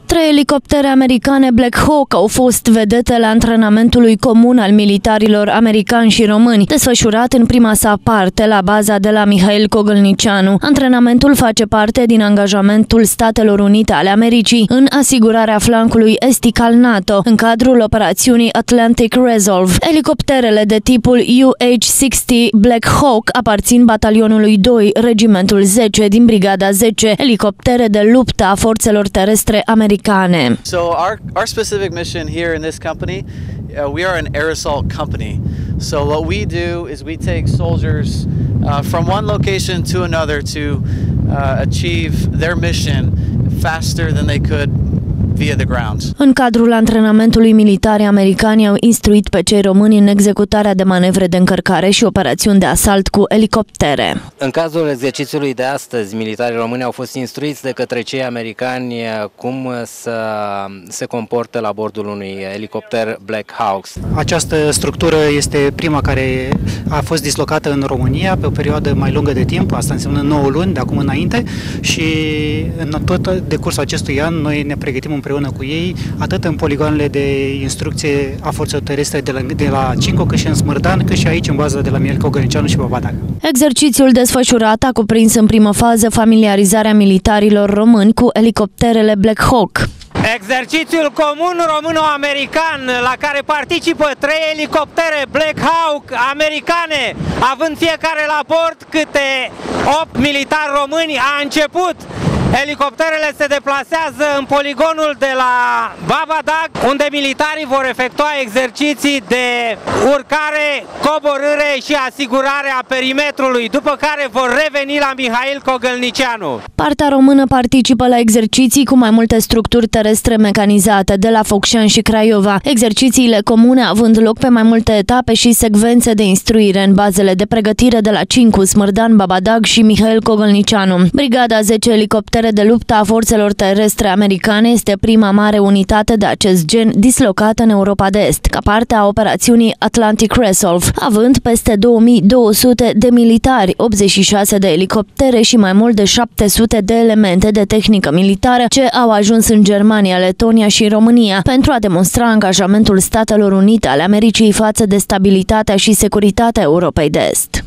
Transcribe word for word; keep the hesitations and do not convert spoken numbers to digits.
Trei elicoptere americane Black Hawk au fost vedete la antrenamentului comun al militarilor americani și români, desfășurat în prima sa parte la baza de la Mihail Cogălnicianu. Antrenamentul face parte din angajamentul Statelor Unite ale Americii în asigurarea flancului estic al NATO, în cadrul operațiunii Atlantic Resolve. Elicopterele de tipul U H șaizeci Black Hawk aparțin batalionului doi, regimentul zece din brigada zece, elicoptere de luptă a forțelor terestre americane. So our, our specific mission here in this company, uh, we are an air assault company. So what we do is we take soldiers uh, from one location to another to uh, achieve their mission faster than they could via the ground. În cadrul antrenamentului militari americani au instruit pe cei români în executarea de manevre de încărcare și operațiuni de asalt cu elicoptere. În cazul exercițiului de astăzi, militarii români au fost instruiți de către cei americani cum să se comportă la bordul unui elicopter Black Hawks. Această structură este prima care a fost dislocată în România pe o perioadă mai lungă de timp, asta înseamnă nouă luni de acum înainte, și în tot decursul acestui an noi ne pregătim împreună cu ei, atât în poligoanele de instrucție a forțelor terestre de la, de la Cinco, cât și în Smârdan, cât și aici în baza de la Mihail Cogălnicianu și Babadac. Exercițiul desfășurat a cuprins în primă fază familiarizarea militarilor români cu elicopterele Black Hawk. Exercițiul comun româno-american la care participă trei elicoptere Black Hawk americane, având fiecare la bord câte opt militari români, a început. Elicopterele se deplasează în poligonul de la Babadac, unde militarii vor efectua exerciții de urcare, coborâre și asigurare a perimetrului, după care vor reveni la Mihail Cogălnicianu. Partea română participă la exerciții cu mai multe structuri terestre mecanizate, de la Focșani și Craiova, exercițiile comune având loc pe mai multe etape și secvențe de instruire în bazele de pregătire de la Cincu, Smârdan, Babadac și Mihail Cogălnicianu. Brigada zece elicoptere de luptă a forțelor terestre americane este prima mare unitate de acest gen dislocată în Europa de Est, ca parte a operațiunii Atlantic Resolve, având peste două mii două sute de militari, optzeci și șase de elicoptere și mai mult de șapte sute de elemente de tehnică militară ce au ajuns în Germania, Letonia și România pentru a demonstra angajamentul Statelor Unite ale Americii față de stabilitatea și securitatea Europei de Est.